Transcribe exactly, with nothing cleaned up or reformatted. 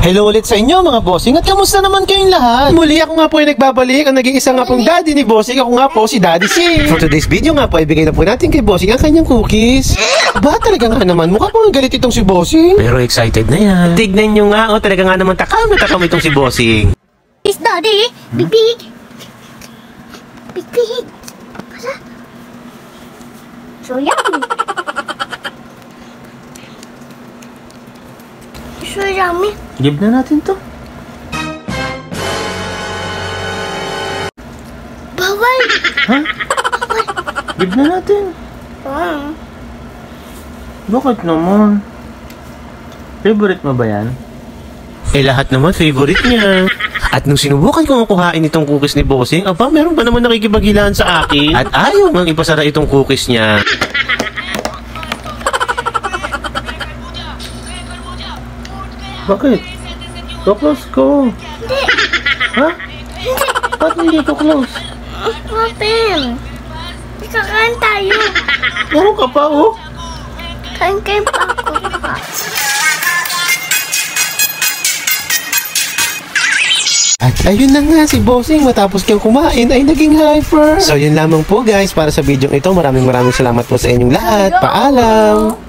Hello ulit sa inyo mga bossing at kamusta naman kayong lahat? Muli ako nga po ay nagbabalik ang naging isa nga pong daddy ni bossing. Ako nga po si Daddy C. For today's video nga po ay bigay na po natin kay bossing ang kanyang cookies. Ba talaga nga naman mukha po ang galit itong si bossing. Pero excited na yan. Tignan nyo nga oh, talaga nga naman takam na takam itong si bossing. It's Daddy. Big big. Big big. Kasa? So yummy. So yummy. Give na natin to. Bawal. Ha? Give na natin. Ah. Bakit naman? Favorite mo ba yan? Eh lahat naman favorite niya. At nung sinubukan kong kuhain itong cookies ni bossing, aba meron pa naman nakikipaghilaan sa akin. At ayaw mang ipasara itong cookies niya. Bakit? So close ko. Hindi. Ha? Ba't hindi ko close? Open. Kakain tayo. Meron ka pa oh. Kain-kain pa ako. At ayun na nga si bossing matapos kang kumain ay naging hyper. So yun lamang po guys para sa video ito. Maraming maraming salamat po sa inyong lahat. Paalam!